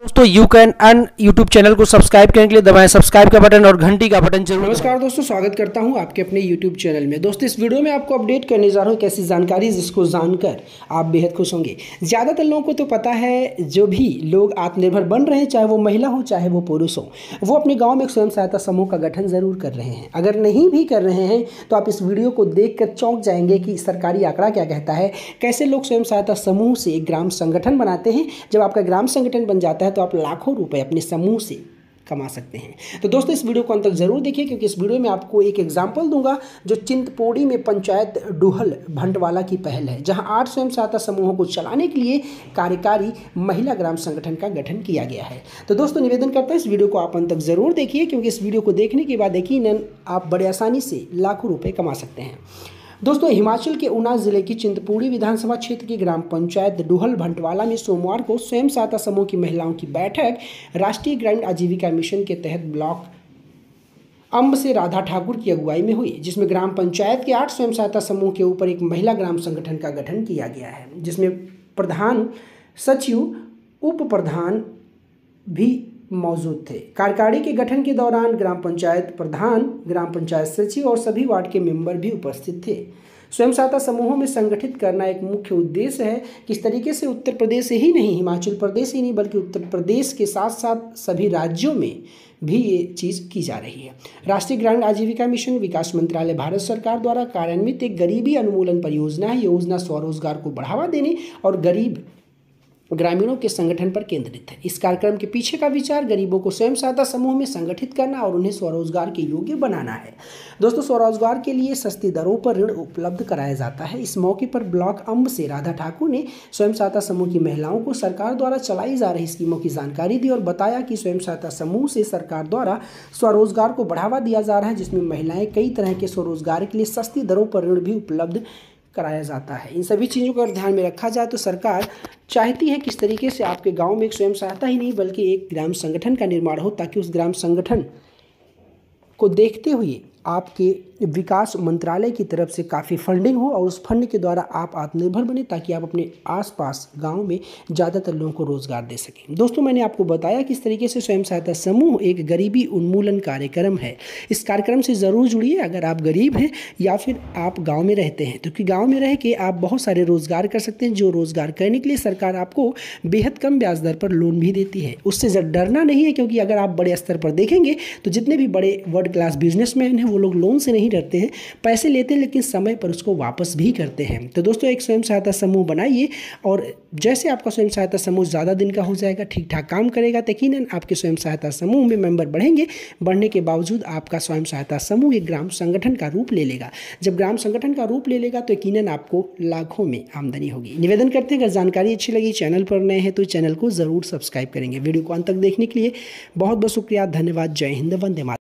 दोस्तों you can earn YouTube channel को subscribe करने के लिए दबाएं सब्सक्राइब का बटन और घंटी का बटन जरूर। नमस्कार दोस्तों, स्वागत करता हूं आपके अपने यूट्यूब चैनल में। दोस्तों इस वीडियो में आपको अपडेट करने जा रहा हूं कैसी जानकारी जिसको जानकर आप बेहद खुश होंगे। ज़्यादातर लोगों को तो पता है, जो भी लोग आत्मनिर्भर बन रहे हैं, चाहे वो महिला हो चाहे वो पुरुष हो, वो अपने गाँव में एक स्वयं सहायता समूह का गठन ज़रूर कर रहे हैं। अगर नहीं भी कर रहे हैं तो आप इस वीडियो को देख कर चौंक जाएंगे कि सरकारी आंकड़ा क्या कहता है, कैसे लोग स्वयं सहायता समूह से एक ग्राम संगठन बनाते हैं। जब आपका ग्राम संगठन बन जाता है तो आप लाखों रुपए अपने समूह से कमा सकते हैं। तो दोस्तों इस वीडियो को अंत तक जरूर देखिए, क्योंकि इस वीडियो में आपको एक एग्जाम्पल दूंगा जो चिंतपूर्णी में पंचायत डूहल भंटवाला की पहल है, जहां 8 स्वयं सहायता समूहों को चलाने के लिए कार्यकारी महिला ग्राम संगठन का गठन किया गया है। तो दोस्तों निवेदन करता हूं इस वीडियो को आप अंत तक जरूर देखिए, क्योंकि इस वीडियो को देखने के बाद यकीनन आप बड़े आसानी से लाखों रुपये कमा सकते हैं। दोस्तों हिमाचल के ऊना जिले की चिंतपूर्णी विधानसभा क्षेत्र की ग्राम पंचायत डूहल भंटवाला में सोमवार को स्वयं सहायता समूह की महिलाओं की बैठक राष्ट्रीय ग्रामीण आजीविका मिशन के तहत ब्लॉक अम्ब से राधा ठाकुर की अगुवाई में हुई, जिसमें ग्राम पंचायत के 8 स्वयं सहायता समूह के ऊपर एक महिला ग्राम संगठन का गठन किया गया है, जिसमें प्रधान सचिव उप प्रधान भी मौजूद थे। कार्यकारिणी के गठन के दौरान ग्राम पंचायत प्रधान, ग्राम पंचायत सचिव और सभी वार्ड के मेंबर भी उपस्थित थे। स्वयं सहायता समूहों में संगठित करना एक मुख्य उद्देश्य है। किस तरीके से उत्तर प्रदेश ही नहीं, हिमाचल प्रदेश ही नहीं, बल्कि उत्तर प्रदेश के साथ साथ सभी राज्यों में भी ये चीज़ की जा रही है। राष्ट्रीय ग्रामीण आजीविका मिशन विकास मंत्रालय भारत सरकार द्वारा कार्यान्वित एक गरीबी उन्मूलन परियोजना है। योजना स्वरोजगार को बढ़ावा देने और गरीब ग्रामीणों के संगठन पर केंद्रित है। इस कार्यक्रम के पीछे का विचार गरीबों को स्वयं सहायता समूह में संगठित करना और उन्हें स्वरोजगार के योग्य बनाना है। दोस्तों स्वरोजगार के लिए सस्ती दरों पर ऋण उपलब्ध कराया जाता है। इस मौके पर ब्लॉक अम्ब से राधा ठाकुर ने स्वयं सहायता समूह की महिलाओं को सरकार द्वारा चलाई जा रही स्कीमों की जानकारी दी और बताया कि स्वयं सहायता समूह से सरकार द्वारा स्वरोजगार को बढ़ावा दिया जा रहा है, जिसमें महिलाएं कई तरह के स्वरोजगार के लिए सस्ती दरों पर ऋण भी उपलब्ध कराया जाता है। इन सभी चीज़ों को अगर ध्यान में रखा जाए तो सरकार चाहती है किस तरीके से आपके गांव में एक स्वयं सहायता ही नहीं बल्कि एक ग्राम संगठन का निर्माण हो, ताकि उस ग्राम संगठन को देखते हुए आपके विकास मंत्रालय की तरफ से काफ़ी फंडिंग हो और उस फंड के द्वारा आप आत्मनिर्भर बने, ताकि आप अपने आसपास गांव में ज़्यादातर लोगों को रोज़गार दे सकें। दोस्तों मैंने आपको बताया किस तरीके से स्वयं सहायता समूह एक गरीबी उन्मूलन कार्यक्रम है। इस कार्यक्रम से ज़रूर जुड़िए अगर आप गरीब हैं या फिर आप गाँव में रहते हैं, क्योंकि गाँव में रह के आप बहुत सारे रोज़गार कर सकते हैं। जो रोज़गार करने के लिए सरकार आपको बेहद कम ब्याज दर पर लोन भी देती है। उससे डरना नहीं है, क्योंकि अगर आप बड़े स्तर पर देखेंगे तो जितने भी बड़े वर्ल्ड क्लास बिजनेसमैन हैं वो लोग लोन से नहीं डरते हैं, पैसे लेते हैं लेकिन समय पर उसको वापस भी करते हैं। तो दोस्तों एक स्वयं सहायता समूह बनाइए और जैसे आपका स्वयं सहायता समूह ज़्यादा दिन का हो जाएगा, ठीक ठाक काम करेगा, तो यकीनन आपके स्वयं सहायता समूह में मेंबर बढ़ेंगे। बढ़ने के बावजूद आपका स्वयं सहायता समूह एक ग्राम संगठन का रूप ले लेगा। जब ग्राम संगठन का रूप ले लेगा तो यकीनन आपको लाखों में आमदनी होगी। निवेदन करते हैं अगर जानकारी अच्छी लगी, चैनल पर नए हैं तो चैनल को ज़रूर सब्सक्राइब करेंगे। वीडियो को अंत तक देखने के लिए बहुत बहुत शुक्रिया, धन्यवाद। जय हिंद, वंदे मातरम।